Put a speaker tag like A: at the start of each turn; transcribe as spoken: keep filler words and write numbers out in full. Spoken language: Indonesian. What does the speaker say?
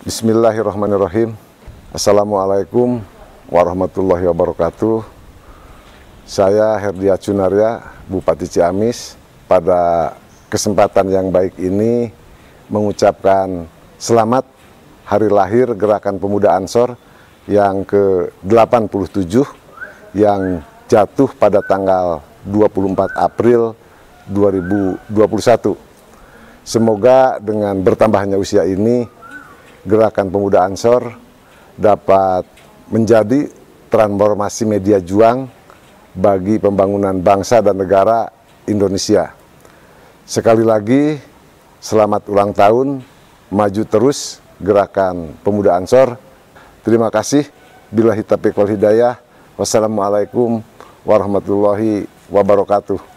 A: Bismillahirrahmanirrahim. Assalamualaikum warahmatullahi wabarakatuh. Saya Herdia Cunaria, Bupati Ciamis. Pada kesempatan yang baik ini mengucapkan selamat hari lahir Gerakan Pemuda Ansor yang ke delapan puluh tujuh yang jatuh pada tanggal dua puluh empat April dua ribu dua puluh satu. Semoga dengan bertambahnya usia ini Gerakan Pemuda Ansor dapat menjadi transformasi media juang bagi pembangunan bangsa dan negara Indonesia. Sekali lagi, selamat ulang tahun, maju terus Gerakan Pemuda Ansor. Terima kasih. Billahi taufiq wal hidayah. Wassalamualaikum warahmatullahi wabarakatuh.